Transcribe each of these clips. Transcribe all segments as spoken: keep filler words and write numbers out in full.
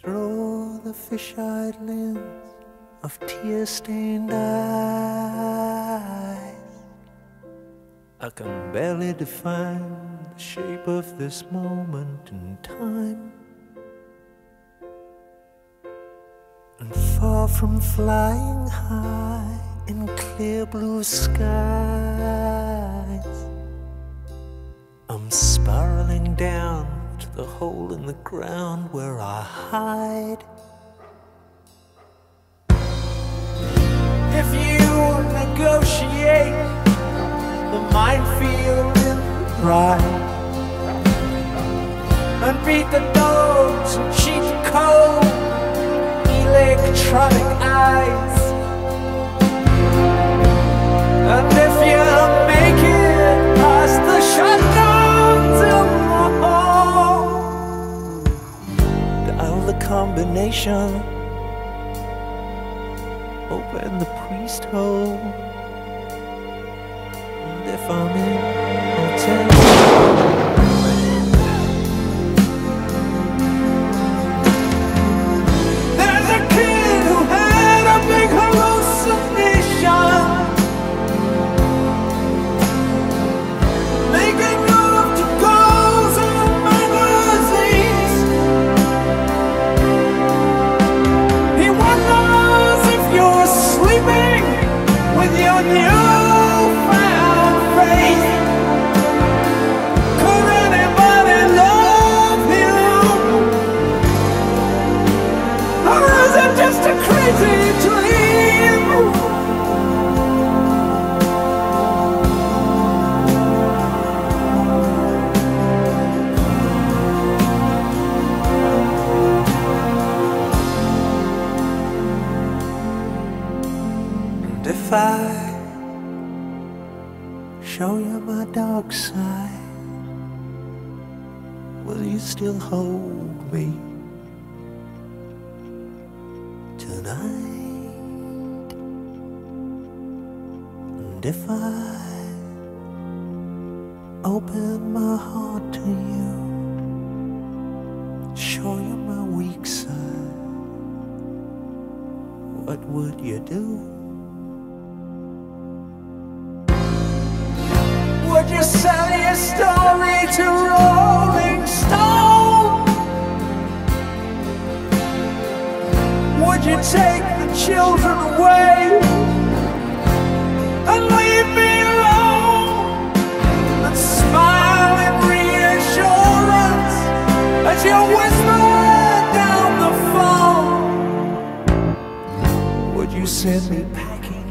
through the fish-eyed lens of tear-stained eyes. I can barely define the shape of this moment in time. And far from flying high in clear blue skies, I'm spiraling down to the hole in the ground where I hide. If you negotiate the minefield in the ride and beat the dogs and cheat the cold electronic eyes, and if you make it past the shotguns in the hall, dial the combination, open the priest hole, and if I'm in, I'll tell you. There's a kid who had a big hallucination, making love to girls in magazines. He wonders if you're sleeping with your newfound faith. Could anybody love him? Or is it just a crazy dream? And if I show you my dark side, will you still hold me tonight? And if I open my heart to you, show you my weak side, what would you do? Would you sell your story to Rolling Stone? Would you take the children away and leave me alone and smile in reassurance as you whisper down the phone? Would you send me packing?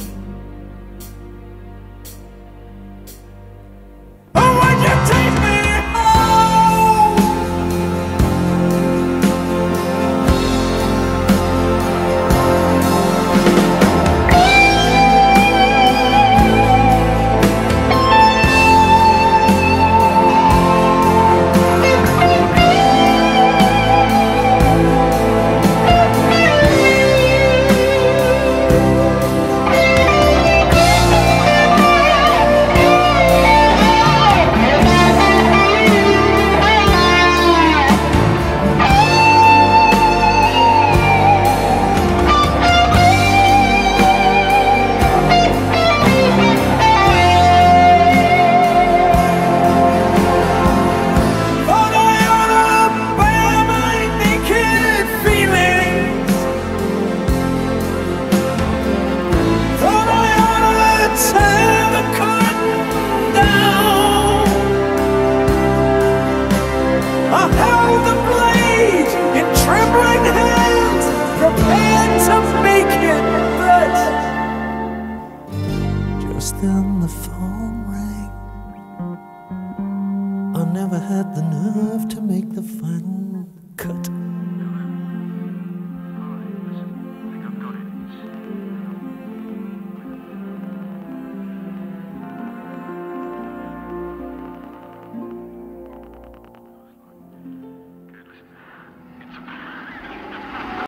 Just then the phone rang. I never had the nerve to make the final